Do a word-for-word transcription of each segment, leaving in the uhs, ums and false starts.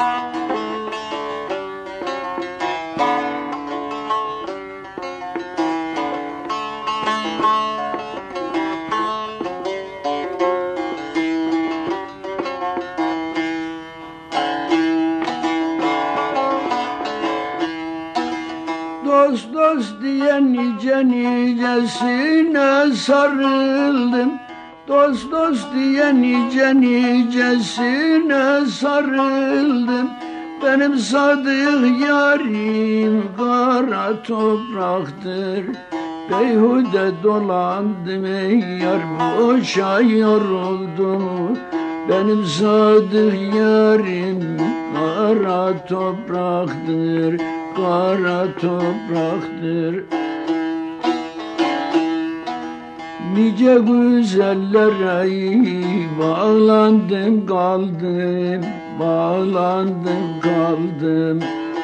Dost dost diye nice nicesine sarıldım. Dost dost diye nice nicesine sarıldım. Benim sadık yarim kara topraktır. Beyhude dolandım ey yar, boşa yoruldum. Benim sadık yarim kara topraktır, kara topraktır. Nice güzellere bağlandım kaldım, bağlandım kaldım.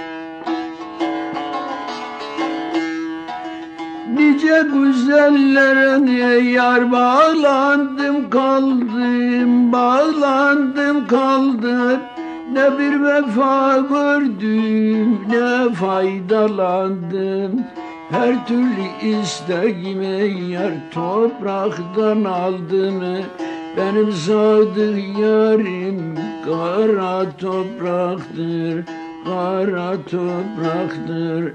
Nice güzellere yar bağlandım kaldım, bağlandım kaldım. Ne bir vefa gördüm, ne faydalandım. Her türlü isteğimi yar topraktan aldım. Benim sadık yarim kara topraktır, kara topraktır.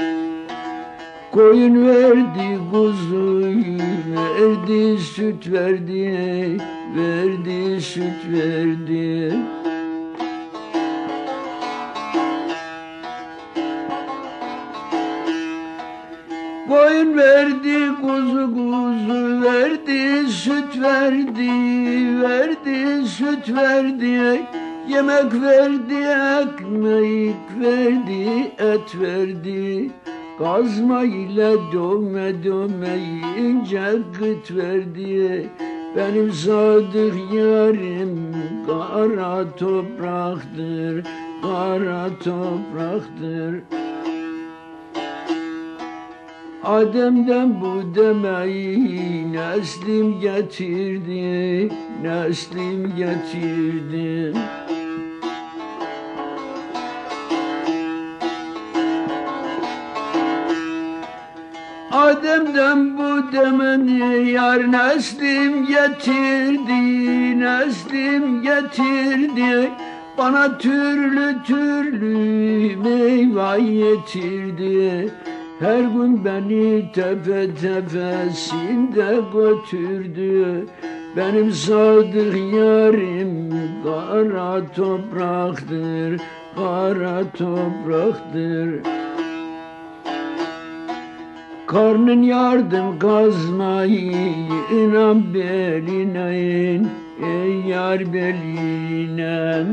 Koyun verdi, kuzuyu verdi, süt verdi, verdi, süt verdi. Koyun verdi, kuzu kuzu verdi, süt verdi, verdi, süt verdi. Yemek verdi, ekmek verdi, et verdi. Kazma ile dövme dövme ince kıt verdi. Benim sadık yarim kara topraktır, kara topraktır. Adem'den bu demeyi neslim getirdi, neslim getirdi. Adem'den bu demeni yar neslim getirdi, neslim getirdi. Bana türlü türlü meyve getirdi. Her gün beni tepe tepesinde götürdü. Benim sadık yarim kara topraktır, kara topraktır. Karnın yardım kazmayı inan beline in, ey yar beline.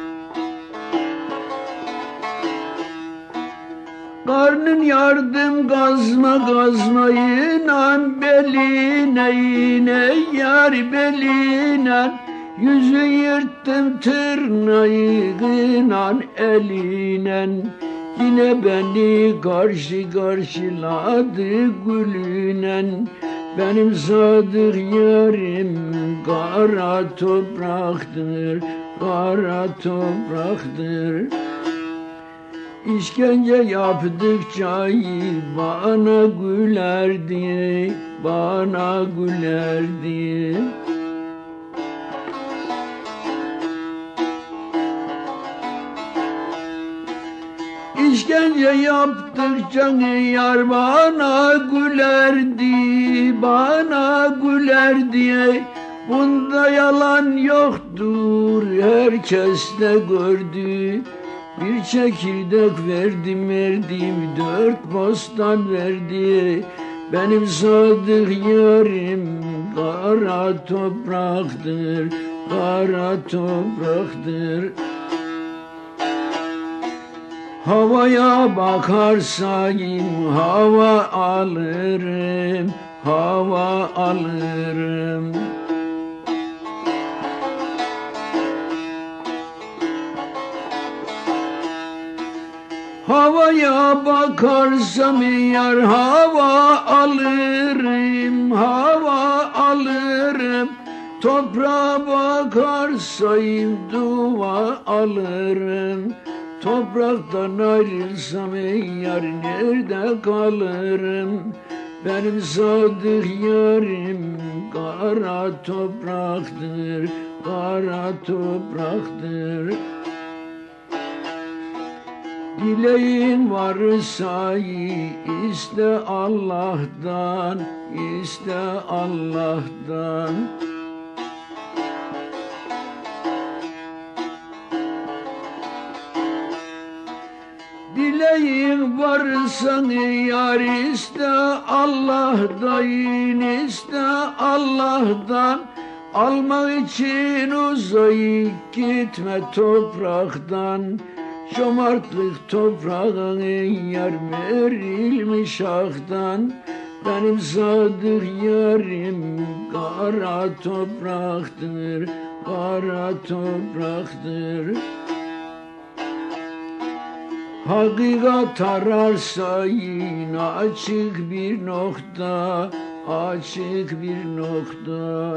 Karnın yardım kazma kazmayı inan beline in, ey yar beline. Yüzü yırttım tırnağı inan eline. Yine beni karşı karşıladı gülünen. Benim sadık yarim kara topraktır, kara topraktır. İşkence yaptıkça bana gülerdi, bana gülerdi. İşkence yaptıkça yar bana gülerdi, bana gülerdi. Bunda yalan yoktur, herkes de gördü. Bir çekirdek verdim verdim, dört bostan verdi. Benim sadık yarim kara topraktır, kara topraktır. Havaya bakarsayım hava alırım, hava alırım. Havaya bakarsam yar hava alırım, hava alırım. Toprağa bakarsayım dua alırım. Topraktan ayrılsam ey yar nerede kalırım? Benim sadık yarim kara topraktır, kara topraktır. Dileğin varsa iste Allah'tan, iste Allah'tan. Dileğin varsa yar iste Allah'tan, iste Allah'tan. Almak için uzayıp gitme topraktan. Cömertlik toprağın yar verilmiş aktan. Benim sadık yarim kara topraktır, kara topraktır. Hakikat ararsa yine açık bir nokta, açık bir nokta.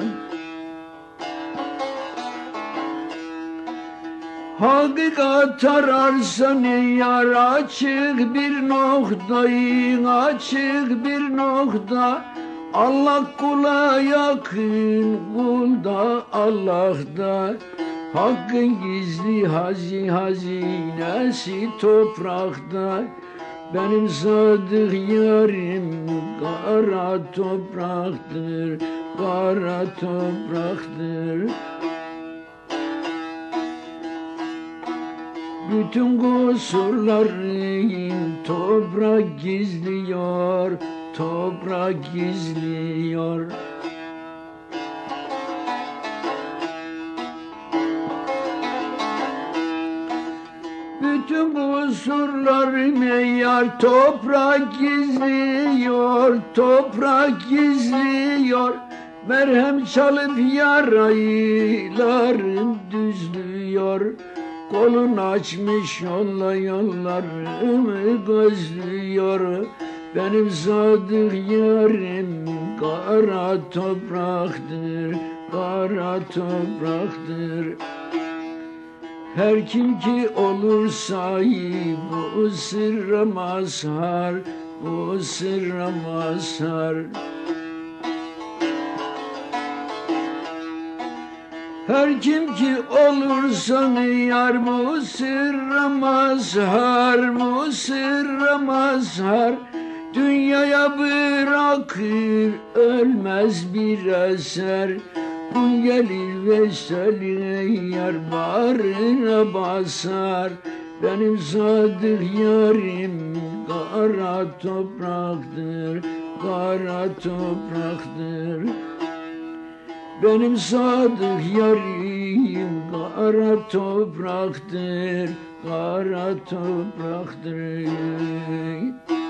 Hakikat ararsan yar açık bir noktayın, açık bir nokta. Allah kula yakın, kul da Allah'ta. Hakkın gizli hazi hazinesi toprakta. Benim sadık yarim kara topraktır, kara topraktır. Bütün kusurların toprak gizliyor, toprak gizliyor. Bütün kusurlarımı yar toprak gizliyor, toprak gizliyor. Merhem çalıp yaraylarım düzlüyor. Kolun açmış yolla yollarımı gözlüyor. Benim sadık yarim kara topraktır, kara topraktır. Her kim ki olur sahip bu sırra mazhar, bu sırra mazhar. Her kim ki olursan yar bu sırra mazhar, bu sırra mazhar. Dünyaya bırakır ölmez bir eser. Bu gelir vesaline yar bağrına basar. Benim sadık yarim kara topraktır, kara topraktır. Benim sadık yarim kara topraktır, kara topraktır.